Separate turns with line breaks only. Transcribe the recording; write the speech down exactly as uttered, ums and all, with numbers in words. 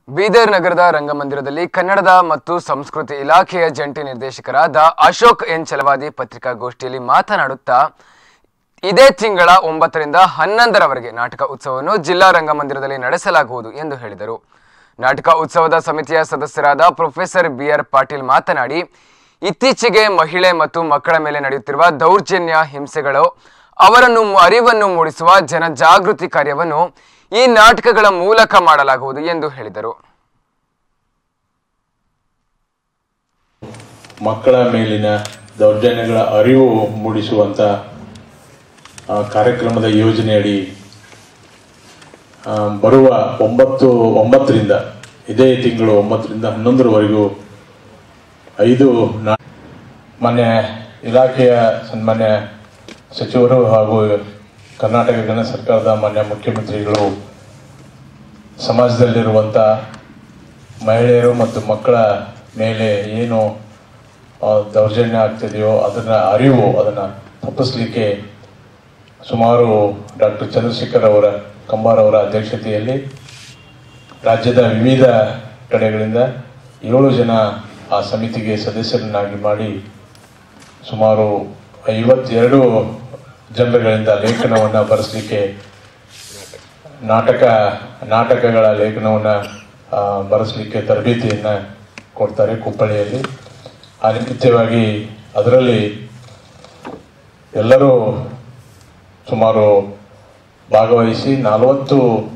ಬೀದರ್ ನಗರದ ರಂಗಮಂದಿರದಲ್ಲಿ ಕನ್ನಡದ ಮತ್ತು ಸಂಸ್ಕೃತಿ ಇಲಾಖೆಯ ಜಂಟಿ ನಿರ್ದೇಶಕರಾದ ಅಶೋಕ್ ಎನ್ ಚಲವಾದಿ ಪತ್ರಿಕಾಗೋಷ್ಠಿಯಲ್ಲಿ ಮಾತನಾಡುತ್ತಾ ಇದೇ ತಿಂಗಳ ಒಂಬತ್ತರಿಂದ ಹನ್ನೊಂದರವರೆಗೆ ನಾಟಕ ಉತ್ಸವವನ್ನು ಜಿಲ್ಲಾ ರಂಗಮಂದಿರದಲ್ಲಿ ನಡೆಸಲಾಗುವುದು ಎಂದು ಹೇಳಿದರು. ನಾಟಕ ಉತ್ಸವದ ಸಮಿತಿಯ ಸದಸ್ಯರಾದ ಪ್ರೊಫೆಸರ್ ಬಿ ಆರ್ ಪಾಟೀಲ್ ಮಾತನಾಡಿ, ಇತ್ತೀಚೆಗೆ ಮಹಿಳೆ ಮತ್ತು ಮಕ್ಕಳ ಮೇಲೆ ನಡೆಯುತ್ತಿರುವ ದೌರ್ಜನ್ಯ ಹಿಂಸೆಗಳು ಅವರನ್ನು ಅರಿವನ್ನು ಮೂಡಿಸುವ ಜನಜಾಗೃತಿ ಕಾರ್ಯವನ್ನು ಈ ನಾಟಕಗಳ ಮೂಲಕ ಮಾಡಲಾಗುವುದು ಎಂದು ಹೇಳಿದರು.
ಮಕ್ಕಳ ಮೇಲಿನ ದೌರ್ಜನ್ಯಗಳ ಅರಿವು ಮೂಡಿಸುವಂತ ಕಾರ್ಯಕ್ರಮದ ಯೋಜನೆಯಡಿ ಬರುವ ಒಂಬತ್ತು ಒಂಬತ್ತರಿಂದ ಇದೇ ತಿಂಗಳು ಒಂಬತ್ತರಿಂದ ಹನ್ನೊಂದರವರೆಗೂ ಐದು ಮಾನ್ಯ ಇಲಾಖೆಯ ಸನ್ಮಾನ್ಯ ಸಚಿವರು ಹಾಗೂ ಕರ್ನಾಟಕ ಗಣ ಸರ್ಕಾರದ ಮಾನ್ಯ ಮುಖ್ಯಮಂತ್ರಿಗಳು ಸಮಾಜದಲ್ಲಿರುವಂಥ ಮಹಿಳೆಯರು ಮತ್ತು ಮಕ್ಕಳ ಮೇಲೆ ಏನು ದೌರ್ಜನ್ಯ ಆಗ್ತಿದೆಯೋ ಅದನ್ನ ಅರಿವು ಅದನ್ನು ತಪ್ಪಿಸಲಿಕ್ಕೆ ಸುಮಾರು ಡಾಕ್ಟರ್ ಚಂದ್ರಶೇಖರ್ ಅವರ ಕಂಬಾರ್ ಅವರ ಅಧ್ಯಕ್ಷತೆಯಲ್ಲಿ ರಾಜ್ಯದ ವಿವಿಧ ಕಡೆಗಳಿಂದ ಏಳು ಜನ ಆ ಸಮಿತಿಗೆ ಸದಸ್ಯರನ್ನಾಗಿ ಮಾಡಿ ಸುಮಾರು ಐವತ್ತೆರಡು ಜನರುಗಳಿಂದ ಲೇಖನವನ್ನು ಬರೆಸಲಿಕ್ಕೆ ನಾಟಕ ನಾಟಕಗಳ ಲೇಖನವನ್ನು ಬರೆಸಲಿಕ್ಕೆ ತರಬೇತಿಯನ್ನು ಕೊಡ್ತಾರೆ ಹುಬ್ಬಳ್ಳಿಯಲ್ಲಿ. ಆ ನಿಮಿತ್ತವಾಗಿ ಅದರಲ್ಲಿ ಎಲ್ಲರೂ ಸುಮಾರು ಭಾಗವಹಿಸಿ ನಲವತ್ತು